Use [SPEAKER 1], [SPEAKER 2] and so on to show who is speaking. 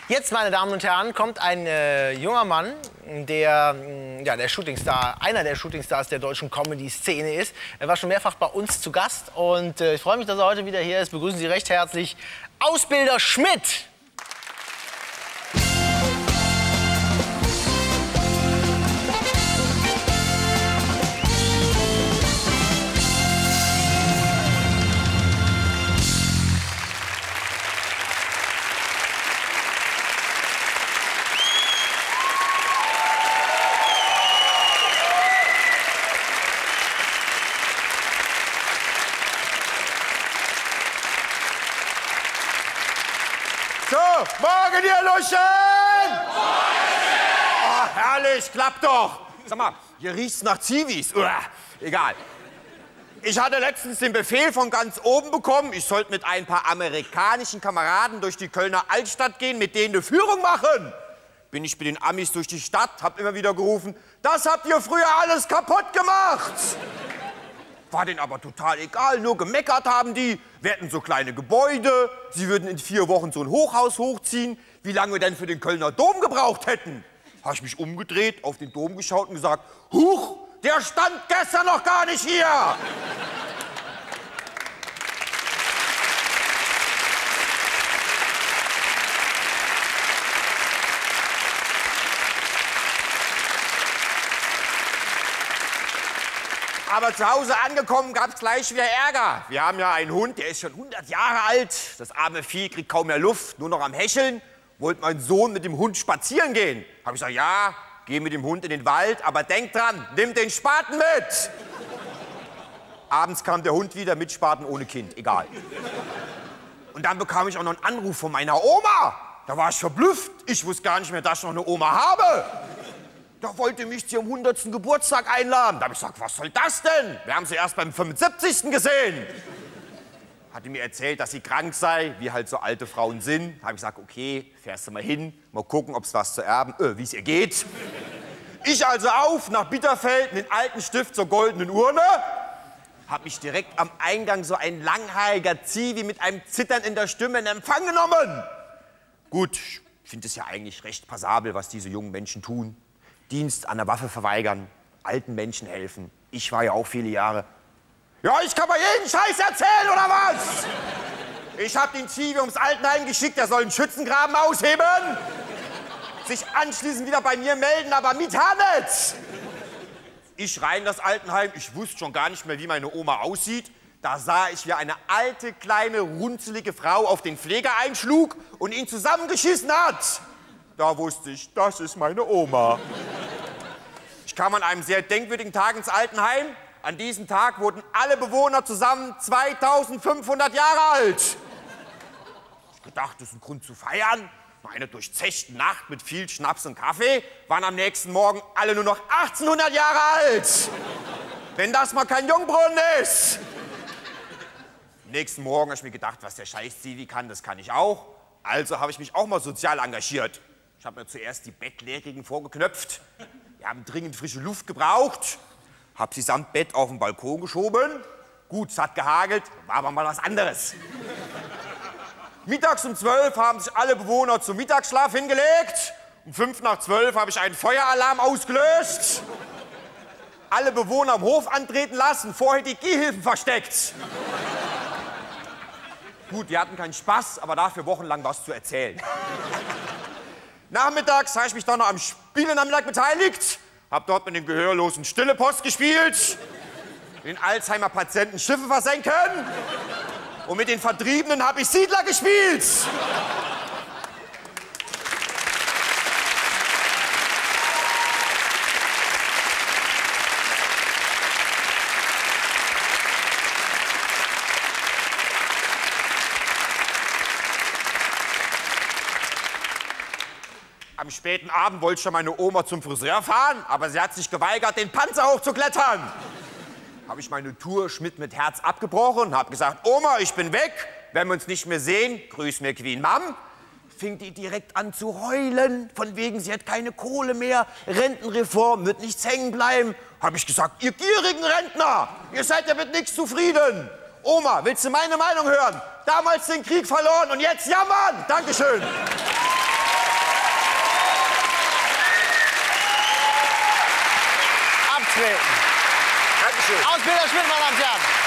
[SPEAKER 1] Jetzt, meine Damen und Herren, kommt ein junger Mann, der der Shootingstar, einer der Shootingstars der deutschen Comedy-Szene ist. Er war schon mehrfach bei uns zu Gast und ich freue mich, dass er heute wieder hier ist. Begrüßen Sie recht herzlich Ausbilder Schmidt.
[SPEAKER 2] So, morgen, ihr Luschen! Oh, herrlich, klappt doch. Sag mal, hier riecht's nach Zivis. Uah, egal. Ich hatte letztens den Befehl von ganz oben bekommen, ich sollte mit ein paar amerikanischen Kameraden durch die Kölner Altstadt gehen, mit denen eine Führung machen. Bin ich mit den Amis durch die Stadt, hab immer wieder gerufen, das habt ihr früher alles kaputt gemacht. War denen aber total egal, nur gemeckert haben die. Wir hätten so kleine Gebäude, sie würden in 4 Wochen so ein Hochhaus hochziehen. Wie lange wir denn für den Kölner Dom gebraucht hätten? Habe ich mich umgedreht, auf den Dom geschaut und gesagt, huch, der stand gestern noch gar nicht hier. Aber zu Hause angekommen gab es gleich wieder Ärger. Wir haben ja einen Hund, der ist schon 100 Jahre alt. Das arme Vieh kriegt kaum mehr Luft, nur noch am Hecheln. Wollte mein Sohn mit dem Hund spazieren gehen. Habe ich gesagt, ja, geh mit dem Hund in den Wald, aber denk dran, nimm den Spaten mit. Abends kam der Hund wieder mit Spaten ohne Kind, egal. Und dann bekam ich auch noch einen Anruf von meiner Oma. Da war ich verblüfft. Ich wusste gar nicht mehr, dass ich noch eine Oma habe. Da wollte mich zum 100. Geburtstag einladen. Da habe ich gesagt, was soll das denn? Wir haben sie erst beim 75. gesehen. Hatte mir erzählt, dass sie krank sei, wie halt so alte Frauen sind. Da habe ich gesagt, okay, fährst du mal hin, mal gucken, ob es was zu erben, wie es ihr geht. Ich also auf nach Bitterfeld, den alten Stift zur goldenen Urne. Habe mich direkt am Eingang so ein langhaariger Zivi mit einem Zittern in der Stimme in Empfang genommen. Gut, ich finde es ja eigentlich recht passabel, was diese jungen Menschen tun. Dienst an der Waffe verweigern, alten Menschen helfen. Ich war ja auch viele Jahre. Ja, ich kann mal jeden Scheiß erzählen, oder was? Ich hab den Zivi ums Altenheim geschickt, der soll einen Schützengraben ausheben. Sich anschließend wieder bei mir melden, aber mit Hannes. Ich rein in das Altenheim, ich wusste schon gar nicht mehr, wie meine Oma aussieht. Da sah ich, wie eine alte, kleine, runzelige Frau auf den Pfleger einschlug und ihn zusammengeschissen hat. Da wusste ich, das ist meine Oma. Ich kam an einem sehr denkwürdigen Tag ins Altenheim. An diesem Tag wurden alle Bewohner zusammen 2500 Jahre alt. Ich gedacht, das ist ein Grund zu feiern. Nach einer durchzechten Nacht mit viel Schnaps und Kaffee waren am nächsten Morgen alle nur noch 1800 Jahre alt. Wenn das mal kein Jungbrunnen ist. Am nächsten Morgen habe ich mir gedacht, was der Scheiß-Zivi kann, das kann ich auch. Also habe ich mich auch mal sozial engagiert. Ich habe mir zuerst die Bettlägerigen vorgeknöpft. Wir haben dringend frische Luft gebraucht. Hab sie samt Bett auf den Balkon geschoben. Gut, es hat gehagelt, war aber mal was anderes. Mittags um 12 haben sich alle Bewohner zum Mittagsschlaf hingelegt. Um 5 nach 12 habe ich einen Feueralarm ausgelöst. Alle Bewohner am Hof antreten lassen, vorher die Gehhilfen versteckt. Gut, wir hatten keinen Spaß, aber dafür wochenlang was zu erzählen. Nachmittags habe ich mich dann noch am Spielenachmittag beteiligt, habe dort mit den Gehörlosen Stille Post gespielt, den Alzheimer-Patienten Schiffe versenken und mit den Vertriebenen habe ich Siedler gespielt. Am späten Abend wollte schon meine Oma zum Friseur fahren, aber sie hat sich geweigert, den Panzer hochzuklettern. Habe ich meine Tour Schmidt mit Herz abgebrochen und habe gesagt, Oma, ich bin weg, wenn wir uns nicht mehr sehen, grüß mir Queen Mom. Fing die direkt an zu heulen, von wegen, sie hat keine Kohle mehr, Rentenreform, wird nichts hängen bleiben. Habe ich gesagt, ihr gierigen Rentner, ihr seid ja mit nichts zufrieden. Oma, willst du meine Meinung hören? Damals den Krieg verloren und jetzt jammern. Dankeschön.
[SPEAKER 1] auftreten.
[SPEAKER 2] Dankeschön.
[SPEAKER 1] Aus Peter Schmidt, meine Damen und Herren.